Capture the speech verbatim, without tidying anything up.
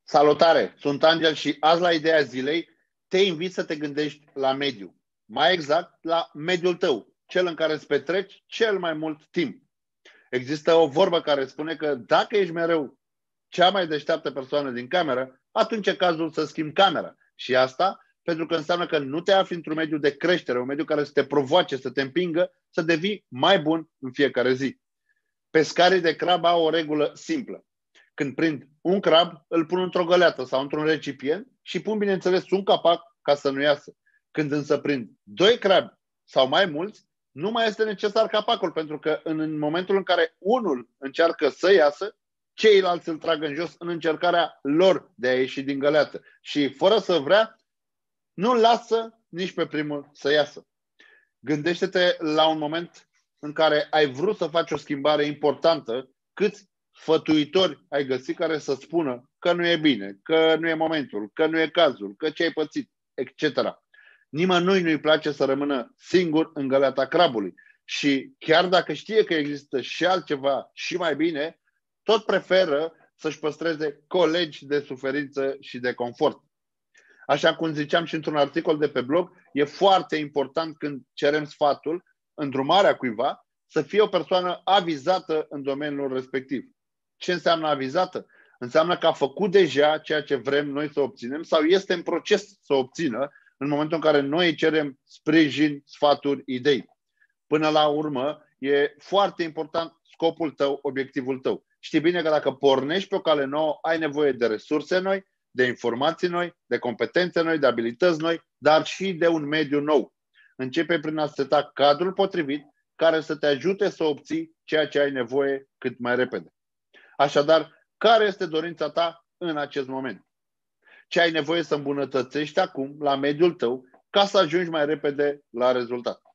Salutare! Sunt Angel și azi la Ideea Zilei te invit să te gândești la mediu. Mai exact, la mediul tău, cel în care îți petreci cel mai mult timp. Există o vorbă care spune că dacă ești mereu cea mai deșteaptă persoană din cameră, atunci e cazul să schimbi camera. Și asta pentru că înseamnă că nu te afli într-un mediu de creștere, un mediu care să te provoace, să te împingă, să devii mai bun în fiecare zi. Pescarii de crab au o regulă simplă. Când prind un crab, îl pun într-o găleată sau într-un recipient și pun, bineînțeles, un capac ca să nu iasă. Când însă prind doi crabi sau mai mulți, nu mai este necesar capacul, pentru că în momentul în care unul încearcă să iasă, ceilalți îl trag în jos în încercarea lor de a ieși din găleată. Și fără să vrea, nu lasă nici pe primul să iasă. Gândește-te la un moment în care ai vrut să faci o schimbare importantă, câți sfătuitori ai găsit care să spună că nu e bine, că nu e momentul, că nu e cazul, că ce ai pățit, et cetera. Nimănui nu-i place să rămână singur în găleata crabului și chiar dacă știe că există și altceva și mai bine, tot preferă să-și păstreze colegi de suferință și de confort. Așa cum ziceam și într-un articol de pe blog, e foarte important când cerem sfatul, îndrumarea cuiva, să fie o persoană avizată în domeniul respectiv. Ce înseamnă avizată? Înseamnă că a făcut deja ceea ce vrem noi să obținem sau este în proces să obțină în momentul în care noi îi cerem sprijin, sfaturi, idei. Până la urmă, e foarte important scopul tău, obiectivul tău. Știi bine că dacă pornești pe o cale nouă, ai nevoie de resurse noi, de informații noi, de competențe noi, de abilități noi, dar și de un mediu nou. Începe prin a seta cadrul potrivit care să te ajute să obții ceea ce ai nevoie cât mai repede. Așadar, care este dorința ta în acest moment? Ce ai nevoie să îmbunătățești acum la mediul tău ca să ajungi mai repede la rezultat?